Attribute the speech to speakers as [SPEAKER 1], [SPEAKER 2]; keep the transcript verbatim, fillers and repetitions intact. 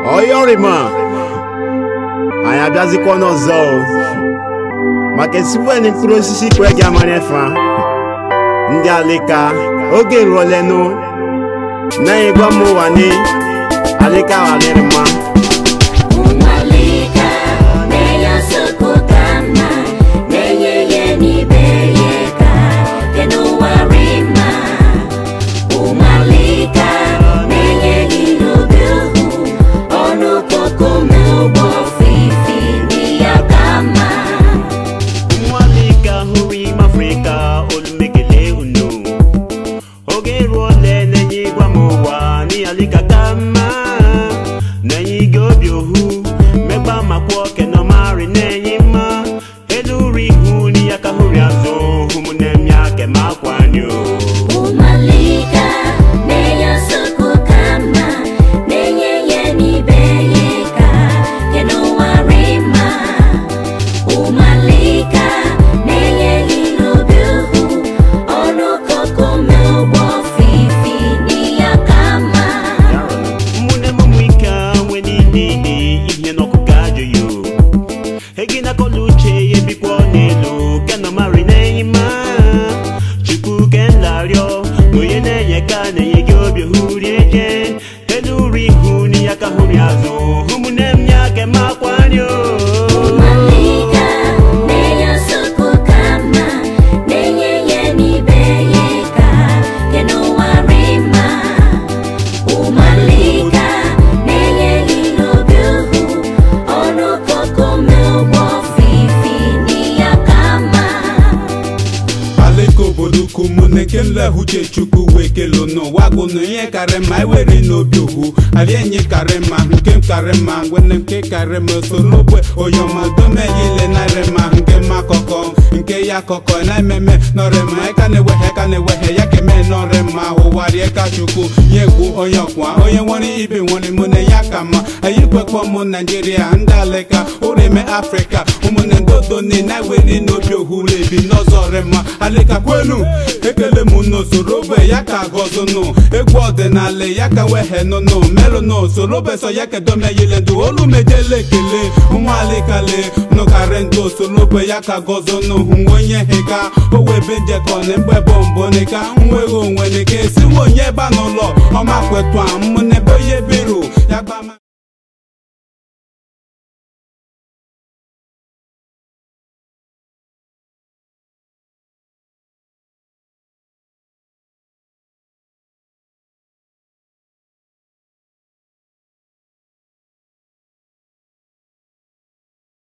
[SPEAKER 1] Oyorima anyị abịazikwa n'ọzọ maka esikwa ndị mkpụrụ osisi kwe gị amanefa ndị alika oge ruolenụ na ịgwa m ụwa ni alika walirima
[SPEAKER 2] Kenle huche chuku wekelo no wago no ye karema weri no biohu alienye karema nkem karema wene nke karema solobwe oyoma dome yile na rema nke makoko nke ya koko na meme no rema eka ne wehe ka ne wehe ya keme no rema ho wari eka chuku yegu oyokwa oye woni ibe woni mone yakama ayikwe kwa mo Nigeria ndaleka ureme Africa umune ndodo ni na weri no biohu lebi no zorema aleka kwenu ekele muno sorobe yaka gozono egwu ọdịnala yaka wehe nono melono sorobe so yaka dome yilendu olu mejele kele ụmụalikale nụkarị ndụ sorobe yaka gozono onye heka owe benjekọ na mgbe bombonika nwego onwe neke esiwe onye ba n'ụlọ ọma kwetwa mmụne